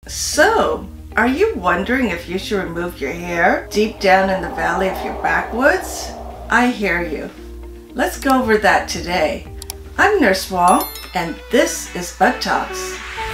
So, are you wondering if you should remove your hair deep down in the valley of your backwoods? I hear you. Let's go over that today. I'm Nurse Wong, and this is ButtTalks.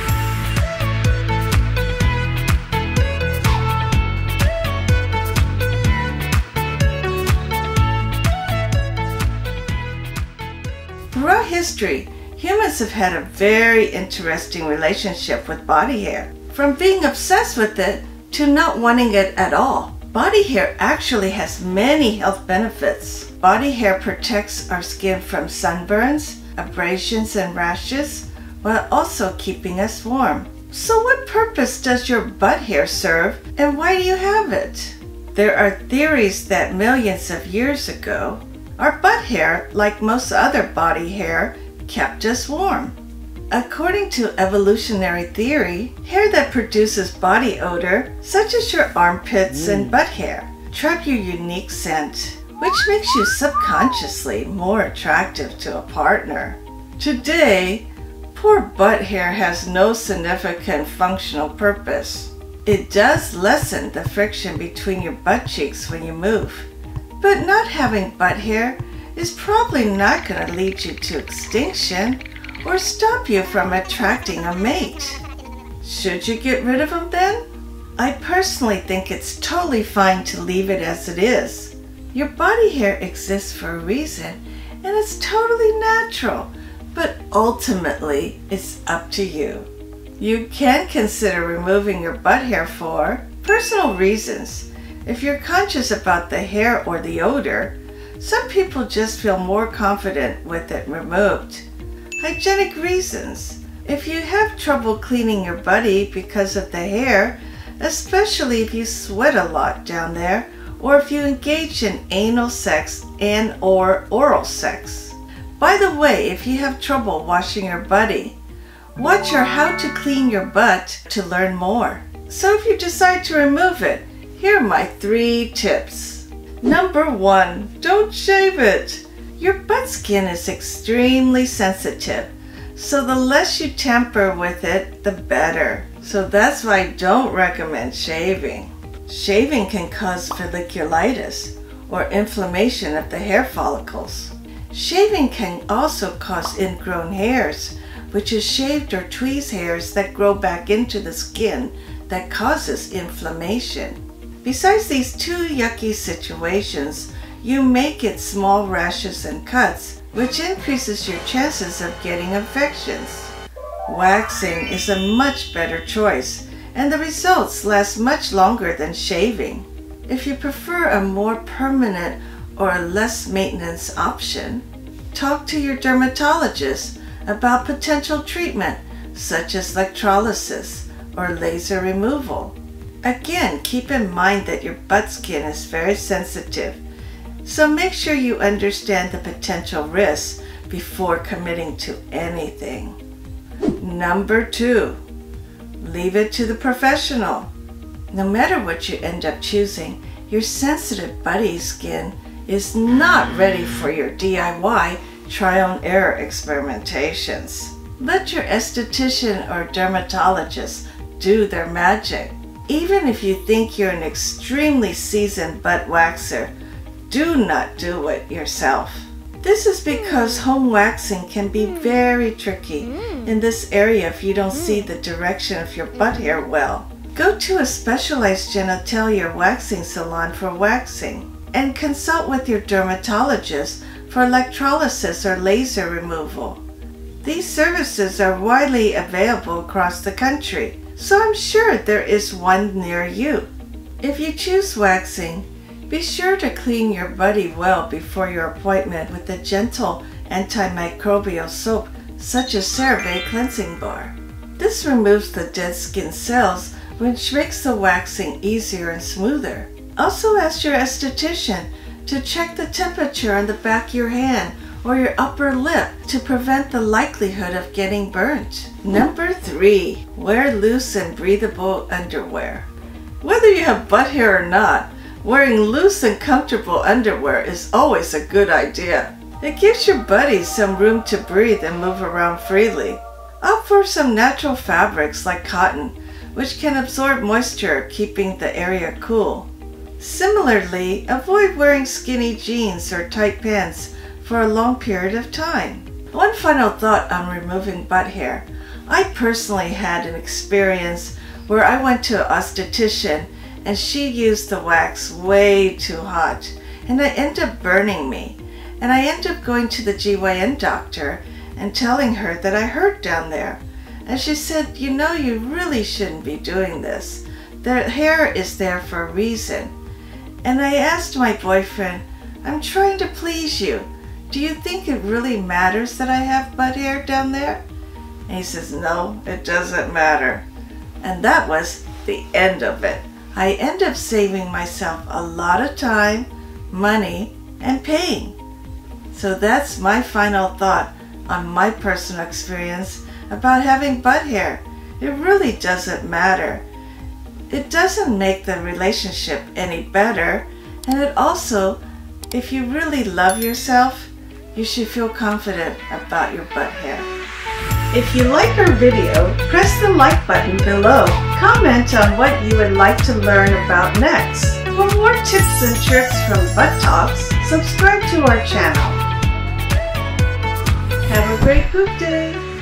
Throughout history, humans have had a very interesting relationship with body hair. From being obsessed with it to not wanting it at all. Body hair actually has many health benefits. Body hair protects our skin from sunburns, abrasions, and rashes, while also keeping us warm. So what purpose does your butt hair serve, and why do you have it? There are theories that millions of years ago, our butt hair, like most other body hair, kept us warm. According to evolutionary theory, hair that produces body odor, such as your armpits and butt hair, trap your unique scent, which makes you subconsciously more attractive to a partner. Today, poor butt hair has no significant functional purpose. It does lessen the friction between your butt cheeks when you move. But not having butt hair is probably not going to lead you to extinction or stop you from attracting a mate. Should you get rid of them then? I personally think it's totally fine to leave it as it is. Your body hair exists for a reason, and it's totally natural, but ultimately it's up to you. You can consider removing your butt hair for personal reasons. If you're conscious about the hair or the odor, some people just feel more confident with it removed. Hygienic reasons. If you have trouble cleaning your body because of the hair, especially if you sweat a lot down there, or if you engage in anal sex and/or oral sex. By the way, if you have trouble washing your body, watch our How to Clean Your Butt to learn more. So if you decide to remove it, here are my 3 tips. Number 1, don't shave it. Your butt skin is extremely sensitive, so the less you tamper with it, the better. So that's why I don't recommend shaving. Shaving can cause folliculitis, or inflammation of the hair follicles. Shaving can also cause ingrown hairs, which is shaved or tweezed hairs that grow back into the skin that causes inflammation. Besides these 2 yucky situations, you may get small rashes and cuts, which increases your chances of getting infections. Waxing is a much better choice, and the results last much longer than shaving. If you prefer a more permanent or less maintenance option, talk to your dermatologist about potential treatment, such as electrolysis or laser removal. Again, keep in mind that your butt skin is very sensitive, so make sure you understand the potential risks before committing to anything. Number 2, leave it to the professional. No matter what you end up choosing, your sensitive body skin is not ready for your DIY trial and error experimentations. Let your esthetician or dermatologist do their magic. Even if you think you're an extremely seasoned butt waxer, do not do it yourself. This is because home waxing can be very tricky in this area if you don't see the direction of your butt hair well. Go to a specialized genitalia waxing salon for waxing, and consult with your dermatologist for electrolysis or laser removal. These services are widely available across the country, so I'm sure there is one near you. If you choose waxing, be sure to clean your body well before your appointment with a gentle antimicrobial soap such as CeraVe Cleansing Bar. This removes the dead skin cells, which makes the waxing easier and smoother. Also ask your esthetician to check the temperature on the back of your hand or your upper lip to prevent the likelihood of getting burnt. Number 3, wear loose and breathable underwear. Whether you have butt hair or not, wearing loose and comfortable underwear is always a good idea. It gives your body some room to breathe and move around freely. Opt for some natural fabrics like cotton, which can absorb moisture, keeping the area cool. Similarly, avoid wearing skinny jeans or tight pants for a long period of time. One final thought on removing butt hair. I personally had an experience where I went to an esthetician and she used the wax way too hot, and it ended up burning me. And I ended up going to the GYN doctor and telling her that I hurt down there. And she said, you know, you really shouldn't be doing this. The hair is there for a reason. And I asked my boyfriend, I'm trying to please you. Do you think it really matters that I have butt hair down there? And he says, no, it doesn't matter. And that was the end of it. I ended up saving myself a lot of time, money, and pain. So that's my final thought on my personal experience about having butt hair. It really doesn't matter. It doesn't make the relationship any better, and it also, if you really love yourself, you should feel confident about your butt hair. If you like our video, press the like button below. Comment on what you would like to learn about next. For more tips and tricks from ButtTalks, subscribe to our channel. Have a great poop day!